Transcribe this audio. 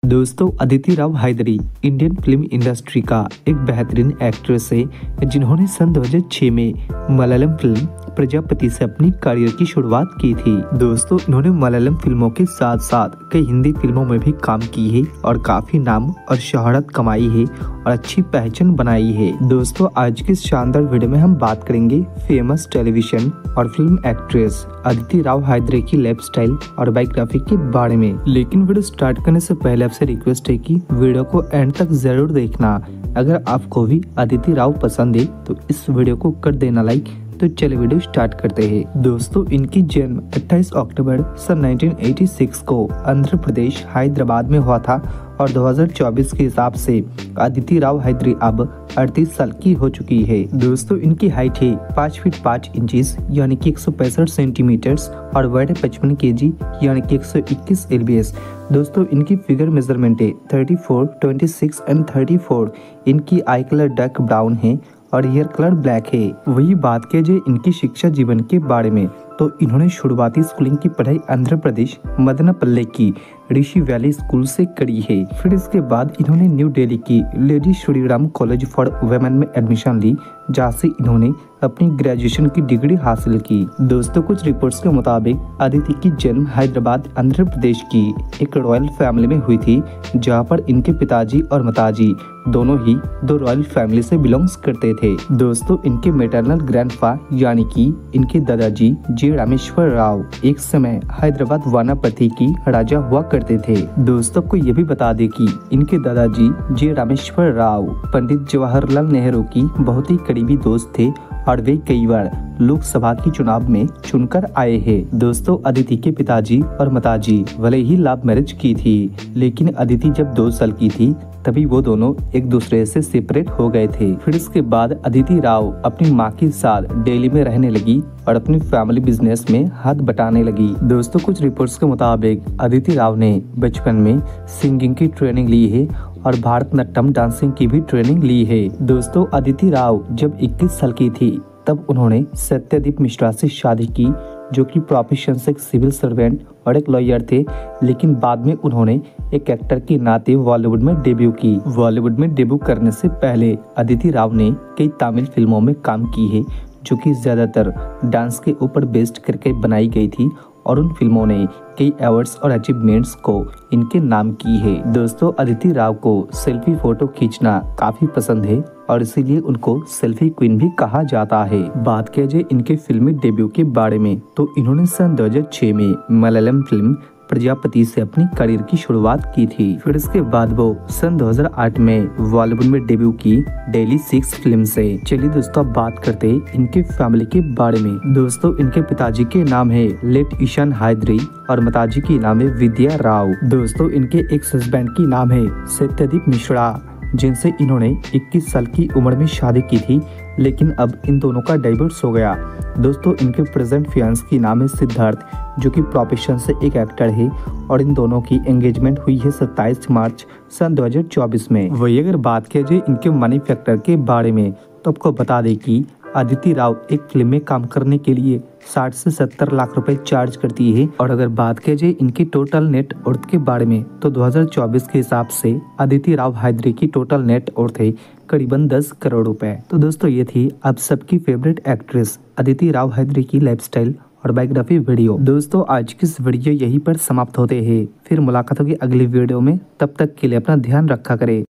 दोस्तों Aditi Rao Hydari Indian film industry का एक बेहतरीन एक्ट्रेस है जिन्होंने सन 2006 में मलयालम फिल्म प्रजापति से अपनी करियर की शुरुआत की थी। दोस्तों इन्होंने मलयालम फिल्मों के साथ साथ कई हिंदी फिल्मों में भी काम की है और काफी नाम और शोहरत कमाई है और अच्छी पहचान बनाई है। दोस्तों आज की शानदार वीडियो में हम बात करेंगे फेमस टेलीविजन और फिल्म एक्ट्रेस अदिति राव हैदरी की लाइफस्टाइल और बायोग्राफी के बारे में। लेकिन वीडियो स्टार्ट करने से पहले आपसे रिक्वेस्ट है कि वीडियो को एंड तक जरूर देखना। अगर आपको भी अदिति राव पसंद है तो इस वीडियो को कर देना लाइक। तो चलिए वीडियो स्टार्ट करते हैं। दोस्तों इनकी जन्म 28 अक्टूबर सन 1986 को आंध्र प्रदेश हैदराबाद में हुआ था और 2024 के हिसाब से अदिति राव हैदरी अब 38 साल की हो चुकी है। दोस्तों इनकी हाइट है 5 फीट 5 इंचेस यानी कि 165 सेंटीमीटर्स और वेट है 55 केजी यानी कि 121 lbs। दोस्तों इनकी फिगर मेजरमेंट है 34, 26 एंड 34। इनकी आई कलर डार्क ब्राउन है और हेयर कलर ब्लैक है। वही बात किया जाए इनकी शिक्षा जीवन के बारे में तो इन्होंने शुरुआती स्कूलिंग की पढ़ाई आंध्र प्रदेश मदनपल्ले की ऋषि वैली स्कूल से करी है। फिर इसके बाद इन्होंने न्यू दिल्ली की lady Shriram college for women में एडमिशन ली जहाँ से इन्होंने अपनी ग्रेजुएशन की डिग्री हासिल की। दोस्तों कुछ रिपोर्ट्स के मुताबिक अदिति की जन्म हैदराबाद आंध्र प्रदेश की एक रॉयल फैमिली में हुई थी जहाँ पर इनके पिताजी और माताजी दोनों ही दो रॉयल फैमिली से बिलोंग्स करते थे। दोस्तों इनके मैटरनल ग्रैंडफा यानी कि इनके दादाजी जे रामेश्वर राव एक समय हैदराबाद वानापति की राजा हुआ करते थे। दोस्तों को ये भी बता दे कि इनके दादाजी जे रामेश्वर राव पंडित जवाहरलाल नेहरू की बहुत ही करीबी दोस्त थे और वे कई बार लोकसभा की चुनाव में चुनकर आए हैं। दोस्तों अदिति के पिताजी और माताजी भले ही लव मैरिज की थी लेकिन अदिति जब 2 साल की थी तभी वो दोनों एक दूसरे से सेपरेट हो गए थे। फिर इसके बाद अदिति राव अपनी माँ के साथ दिल्ली में रहने लगी और अपनी फैमिली बिजनेस में हाथ बटाने लगी। दोस्तों कुछ रिपोर्ट्स के मुताबिक अदिति राव ने बचपन में सिंगिंग की ट्रेनिंग ली है और भारतनाट्यम डांसिंग की भी ट्रेनिंग ली है। दोस्तों अदिति राव जब 21 साल की थी तब उन्होंने सत्यदीप मिश्रा से शादी की जो कि प्रोफेशन से एक सिविल सर्वेंट और एक लॉयर थे। लेकिन बाद में उन्होंने एक एक्टर के नाते बॉलीवुड में डेब्यू की। बॉलीवुड में डेब्यू करने से पहले अदिति राव ने कई तमिल फिल्मों में काम की है जो कि ज्यादातर डांस के ऊपर बेस्ड करके बनाई गई थी और उन फिल्मों ने कई अवार्ड्स और अचीवमेंट्स को इनके नाम की है। दोस्तों अदिति राव को सेल्फी फोटो खींचना काफी पसंद है और इसीलिए उनको सेल्फी क्वीन भी कहा जाता है। बात किया जाए इनके फिल्मी डेब्यू के बारे में तो इन्होंने सन 2006 में मलयालम फिल्म प्रजापति से अपनी करियर की शुरुआत की थी। फिर इसके बाद वो सन 2008 में बॉलीवुड में डेब्यू की डेली 6 फिल्म से। चलिए दोस्तों अब बात करते हैं इनके फैमिली के बारे में। दोस्तों इनके पिताजी के नाम है लेट ईशान हैदरी और माताजी की नाम है विद्या राव। दोस्तों इनके एक्स हस्बैंड की नाम है सत्यदीप मिश्रा जिनसे इन्होंने 21 साल की उम्र में शादी की थी लेकिन अब इन दोनों का डाइवोर्स हो गया। दोस्तों इनके प्रेजेंट फियांस की नाम है सिद्धार्थ जो कि प्रोफेशन से एक एक्टर है और इन दोनों की एंगेजमेंट हुई है 27 मार्च सन 2024 में। वही अगर बात किया जाए इनके मनी फैक्टर के बारे में तो आपको बता दें कि अदिति राव एक फिल्म में काम करने के लिए 60 से 70 लाख रुपए चार्ज करती है। और अगर बात किया जाए इनकी टोटल नेट वर्थ के बारे में तो 2024 के हिसाब से अदिति राव हैदरी की टोटल नेट वर्थ है करीबन 10 करोड़ रुपए। तो दोस्तों ये थी आप सबकी फेवरेट एक्ट्रेस अदिति राव हैदरी की लाइफस्टाइल और बायोग्राफी वीडियो। दोस्तों आज की इस वीडियो यहीं पर समाप्त होते हैं। फिर मुलाकात होगी अगली वीडियो में, तब तक के लिए अपना ध्यान रखा करें।